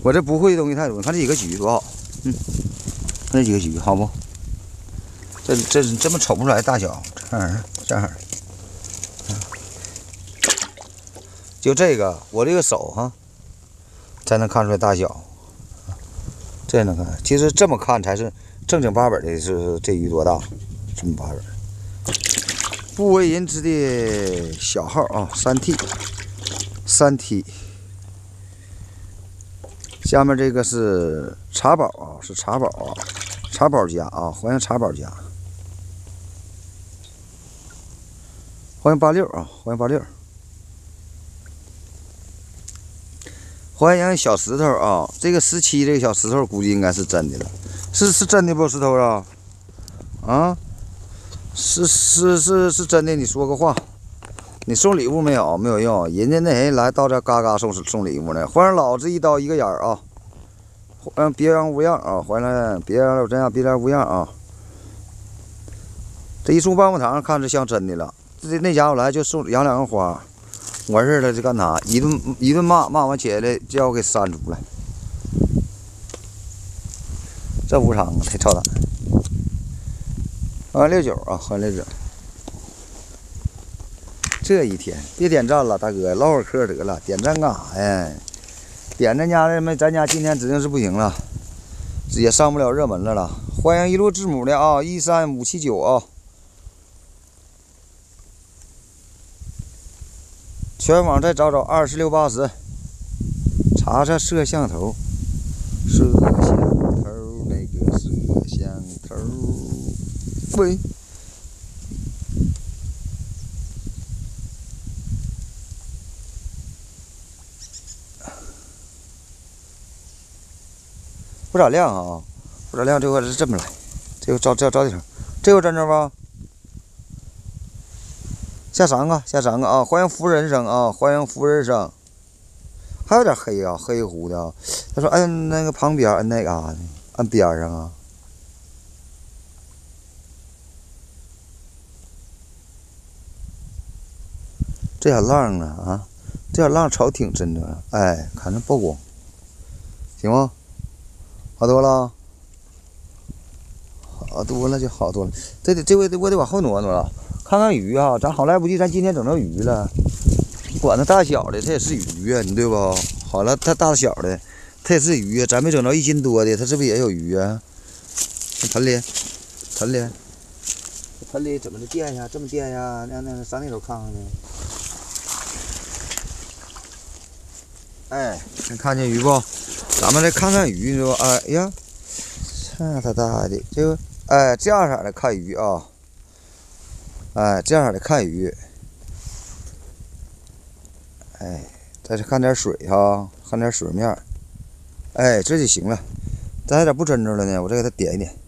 我这不会的东西太多，你看这几个鱼多好，看这几个鱼好不？这么瞅不出来大小，这样，就这个我这个手哈，才能看出来大小，这能看。其实这么看才是正经八本的，是这鱼多大，这么八本。不为人知的小号啊，3T。下面这个是茶宝啊，是茶宝啊，茶宝家啊，欢迎茶宝家，欢迎86啊，欢迎86，欢迎小石头啊，这个17这个小石头估计应该是真的了，是真的不石头啊？啊，是真的，你说个话。你送礼物没有？没有用，人家那谁来到这嘎嘎送礼物呢。欢迎老子一刀一个眼儿啊！别让无恙啊！欢迎别让我真样，别让无恙啊！这一送棒棒糖，看着像真的了。那家伙来就送养2个花，完事儿了就干啥？一顿骂完起来就要给删除了。这无常啊，太操蛋！欢迎69啊，欢迎69。这一天别点赞了，大哥，唠会嗑得了，点赞干啥呀？点咱家的没，咱家今天指定是不行了，也上不了热门了。欢迎一路字母的啊，13579啊，全网再找2680，查查摄像头，那个摄像头，喂。不咋亮啊，不咋亮，这块是这么来，这个照底层，这个真着吧？下3个啊！欢迎福人生啊，欢迎福人生，还有点黑啊，黑乎的啊。他说摁那个旁边，摁那个啊，摁边上啊。这小浪啊，这小浪瞅挺真的，哎，看着曝光，行吗？好多了，好多了就好多了。这回我得往后挪了，看看鱼啊。咱好来不及，咱今天整着鱼了。管它大小的，它也是鱼啊，你对不？好了，它大小的，它也是鱼啊。咱没整着1斤多的，它是不是也有鱼啊？盆里怎么的垫呀？这么垫呀？那上那头看看去。哎，能看见鱼不？咱们来看看鱼，你说，哎呀，这他大的，这个，哎，这样式的看鱼啊，哎，这样式的看鱼，哎，再看点水哈，看点水面，哎，这就行了。咱还有点不真着了呢，我再给它点一点。